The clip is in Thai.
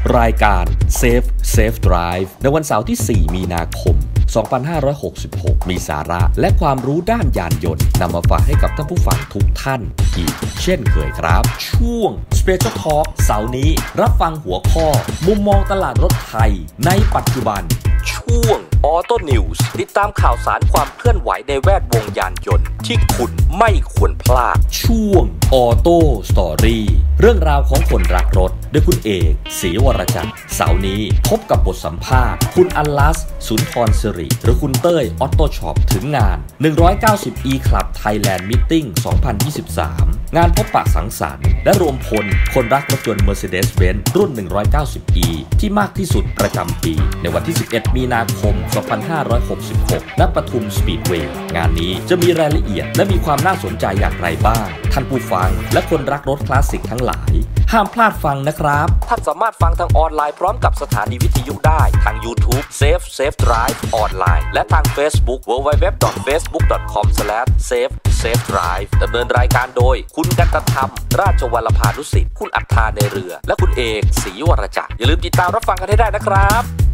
รายการ Safe Drive ในวันเสาร์ที่ 4 มีนาคม 2566 มีสาระและความรู้ด้านยานยนต์นำมาฝากให้กับท่านผู้ฟังทุกท่านอีกเช่นเคยครับช่วง Special Talk เสาร์นี้รับฟังหัวข้อมุมมองตลาดรถไทยในปัจจุบันช่วง Auto News ติดตามข่าวสารความเคลื่อนไหวในแวดวงยานยนต์ที่คุณไม่ควรพลาดช่วง Auto Story เรื่องราวของคนรักรถโดยคุณเอกศรีวรจักรเสาร์นี้พบกับบทสัมภาษณ์คุณอัลลัสสุนทรสิริหรือคุณเต้ยออโต้ช็อปถึงงาน 190 E Club Thailand Meeting 2023 งานพบปะสังสรรค์และรวมพลคนรักรถยนต์ Mercedes-Benz รุ่น 190E ที่มากที่สุดประจำปีในวันที่ 11 มีนาคม 2566 ณ ปทุมสปีดเวย์งานนี้จะมีรายละเอียดและมีความน่าสนใจอย่างไรบ้างท่านผู้ฟังและคนรักรถคลาสสิกทั้งหลายห้ามพลาดฟังนะครับท่านสามารถฟังทางออนไลน์พร้อมกับสถานีวิทยุได้ทาง YouTube Safe Drive ออนไลน์และทาง Facebook www.facebook.com/safe-drive ดำเนินรายการโดยคุณกันตธรรมราชวรภานุสิทธิ์คุณอัฏฐาในเรือและคุณเอกศรีวรจักรอย่าลืมติดตามรับฟังกันให้ได้นะครับ